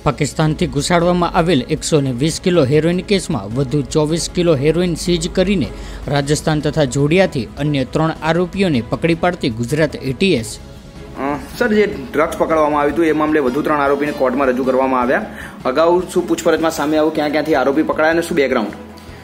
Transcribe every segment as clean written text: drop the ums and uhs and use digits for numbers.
પાકિસ્તાનથી ઘુસાડવામાં આવેલ 120 kilo heroine કેસમાં વધુ 24 કિલો હેરોઇન સીઝ કરીને રાજસ્થાન તથા જોડિયાથી અન્ય 3 આરોપીઓને પકડી પાડતી ગુજરાત એટીએસ। સર, જે ડ્રગ્સ પકડવામાં આવ્યું હતું એ મામલે વધુ 3 આરોપીને કોર્ટમાં રજૂ કરવામાં આવ્યા। અગાઉ શું પૂછપરછમાં સામે આવ્યું, ક્યાં ક્યાંથી આરોપી પકડાયા અને શું બેકગ્રાઉન્ડ?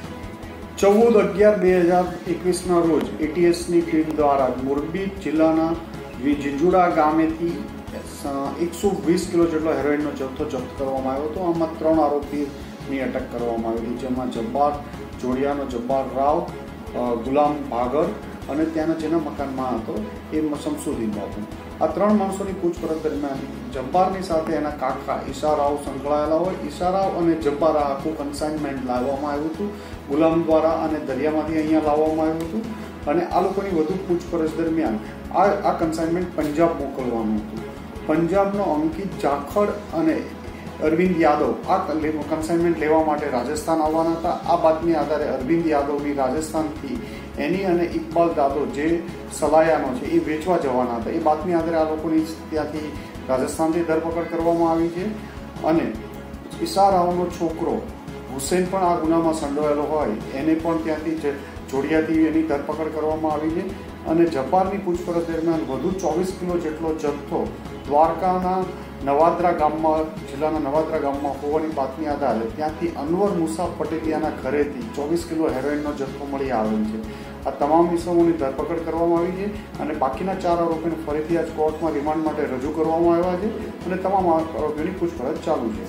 14/11/2021 રોજ એટીએસની ટીમ દ્વારા મોરબી જિલ્લાના જીંજુડા ગામેથી 120 કિલો જેટલો હેરોઇનનો જથ્થો જપ્ત કરવામાં આવ્યો હતો। આમાં 3 આરોપીની અટક કરવામાં આવી હતી, જેમાં જબ્બાર જોડિયાનો જબ્બાર રાવ, ગુલામ ભાગર અને ત્યાંના જેના મકાનમાં હતો એ શમસુદ્દીન બાપુ। આ 3 માણસોની પૂછપરછ દરમિયાન જબ્બારની સાથે એના કાકા ઈશારાવ સંકળાયેલા હોય। ઈશારાવ અને જબ્બાર આખું કન્સાઇનમેન્ટ લાવવામાં આવ્યું હતું ગુલામ દ્વારા અને દરિયામાંથી અહીંયા લાવવામાં આવ્યું હતું અને આ લોકોની વધુ પૂછપરછ દરમિયાન આ કન્સાઇનમેન્ટ પંજાબ મોકલવાનું હતું। પંજાબનો અંકિત જાખડ અને અરવિંદ યાદવ આ કન્સાઇનમેન્ટ લેવા માટે રાજસ્થાન આવવાના હતા। આ બાતમી આધારે અરવિંદ યાદવની રાજસ્થાનથી એની અને ઇકબાલ દાદો જે સલાયાનો છે એ વેચવા જવાના હતા। એ બાતમી આધારે આ લોકોની ત્યાંથી રાજસ્થાનથી ધરપકડ કરવામાં આવી છે અને ઈશારાવનો છોકરો હુસેન પણ આ ગુનામાં સંડોવાયેલો હોય એને પણ ત્યાંથી જોડિયાથી એની ધરપકડ કરવામાં આવી છે અને જબ્બારની પૂછપરછ દરમિયાન વધુ 24 કિલો જેટલો જથ્થો દ્વારકાના નવાદ્રા ગામમાં જિલ્લાના નવાદ્રા ગામમાં હોવાની બાતમી આધારે ત્યાંથી અનવર મુસા પટેલિયાના ઘરેથી 24 કિલો હેરોઇનનો જથ્થો મળી આવેલ છે। આ તમામ ઇસમોની ધરપકડ કરવામાં આવી છે અને બાકીના 4 આરોપીને ફરીથી આજ કોર્ટમાં રિમાન્ડ માટે રજૂ કરવામાં આવ્યા છે અને તમામ આરોપીઓની પૂછપરછ ચાલુ છે।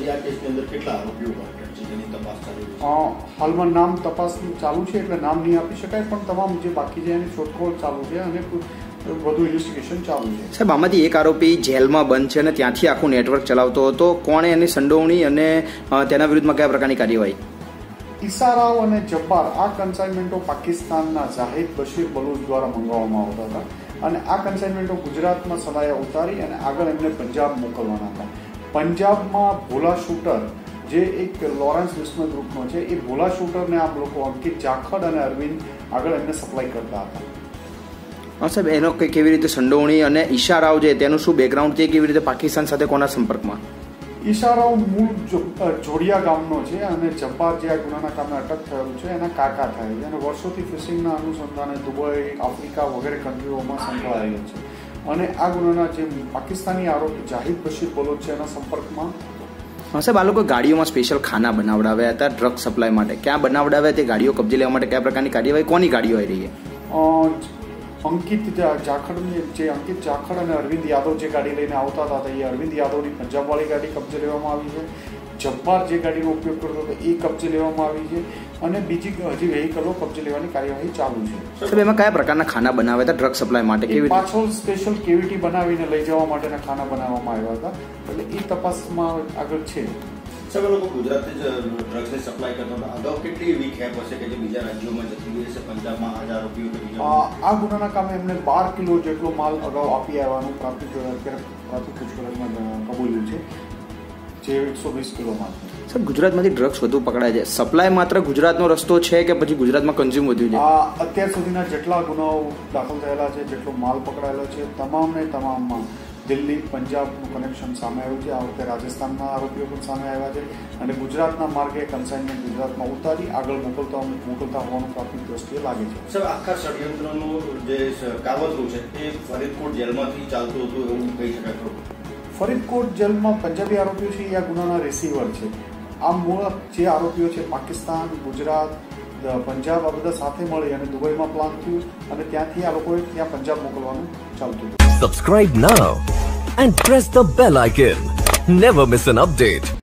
હાલમાં નામ તપાસ ચાલુ છે એટલે નામ નહીં આપી શકાય, પણ તમામ જે બાકી છે એની શોધખોળ ચાલુ છે અને વધુ ઇન્વેસ્ટિગેશન ચાલુ છે। સાહેબ, આમાંથી એક આરોપી જેલમાં બંધ છે અને ત્યાંથી આખું નેટવર્ક ચલાવતો હતો, કોણે એની સંડોવણી અને તેના વિરુદ્ધમાં કયા પ્રકારની કાર્યવાહી? ઈશારાવ અને જબ્બાર આ કન્સાઇનમેન્ટો પાકિસ્તાનના ઝાહિદ બશીર બલુચ દ્વારા મંગાવવામાં આવતા હતા અને આ કન્સાઇનમેન્ટો ગુજરાતમાં સલાયા ઉતારી અને આગળ એમને પંજાબ મોકલવાના હતા। પંજાબમાં ભોલા શૂટર જે એક લોરેન્સ વિસ્મય ગ્રુપનો છે એ ભોલા શૂટરને આ લોકો અંકિત જાખડ અને અરવિંદ આગળ એમને સપ્લાય કરતા હતા। હા સાહેબ, એનો કેવી રીતે સંડોવણી અને ઈશારાવ છે તેનું શું બેકગ્રાઉન્ડ છે, કેવી રીતે પાકિસ્તાન સાથે કોના સંપર્કમાં? ઈશારાવ મૂળ જોડિયા ગામનો છે અને જબ્બાર જે આ ગુનાના કામે અટક થયેલું છે એના કાકા થાય છે અને વર્ષોથી ફિશિંગના અનુસંધાને દુબઈ, આફ્રિકા વગેરે કન્ટ્રીઓમાં સંકળાયેલો છે અને આ ગુનાના જે પાકિસ્તાની આરોપી ઝાહિદ બશીર બલોચ છે એના સંપર્કમાં। હા સાહેબ, આ લોકો ગાડીઓમાં સ્પેશિયલ ખાના બનાવડાવ્યા હતા ડ્રગ સપ્લાય માટે, ક્યાં બનાવડાવ્યા તે ગાડીઓ કબજે લેવા માટે કયા પ્રકારની કાર્યવાહી, કોની ગાડીઓ આવી રહી છે? અંકિત જાખડ અને અરવિંદ યાદવ જે ગાડી લઈને આવતા હતા એ અરવિંદ યાદવની પંજાબવાળી ગાડી કબજે લેવામાં આવી છે। જબ્બાર જે ગાડીનો ઉપયોગ કરતો હતો એ કબજે લેવામાં આવી છે અને બીજી હજી વેહિકલો કબજે લેવાની કાર્યવાહી ચાલુ છે। સાહેબ, એમાં કયા પ્રકારના ખાના બનાવ્યા હતા ડ્રગ સપ્લાય માટે? કેવી પાછળ સ્પેશિયલ કેવિટી બનાવીને લઈ જવા માટેના ખાના બનાવવામાં આવ્યા હતા, એટલે એ તપાસમાં આગળ છે। સર, લોકો ગુજરાતથી જ ડ્રગ્સની સપ્લાય કરતા હતા, અગાઉ કેટલી એવી ખેપ હશે કે જે બીજા રાજ્યોમાં જતી રહી છે? પંજાબમાં આ આરોપીઓ આ ગુનાના કામે એમને 12 કિલો જેટલો માલ અગાઉ આપી આવવાનું પ્રાથમિક પૂછપરછમાં કબૂલ્યું છે, જે 120 કિલો માલ। સર, ગુજરાતમાંથી ડ્રગ્સ વધુ પકડાય છે, સપ્લાય માત્ર ગુજરાતનો રસ્તો છે કે પછી ગુજરાતમાં કન્ઝ્યુમ વધ્યું છે? અત્યાર સુધીના જેટલા ગુનાઓ દાખલ થયેલા છે, જેટલો માલ પકડાયેલો છે તમામને તમામમાં દિલ્હી, પંજાબનું કનેક્શન સામે આવ્યું છે। આ વખતે રાજસ્થાનના આરોપીઓ પણ સામે આવ્યા છે અને ગુજરાતના માર્ગે કન્સાઇનમેન્ટ ગુજરાતમાં ઉતારી આગળ મોકલતા હોવાનું પ્રાથમિક દ્રષ્ટિએ લાગે છે। સર, આખા ષડયંત્રનું જે કાવતરું છે એ ફરીદકોટ જેલમાંથી ચાલતું હતું એવું કહી શકાય? ફરીદકોટ જેલમાં પંજાબી આરોપીઓ છે એ આ ગુનાના રિસીવર છે। આ મૂળ જે આરોપીઓ છે પાકિસ્તાન, ગુજરાત, પંજાબ આ બધા સાથે મળી અને દુબઈમાં પ્લાન થયું અને ત્યાંથી આ લોકોએ ત્યાં પંજાબ મોકલવાનું ચાલતું હતું। Subscribe now and press the bell icon. Never miss an update.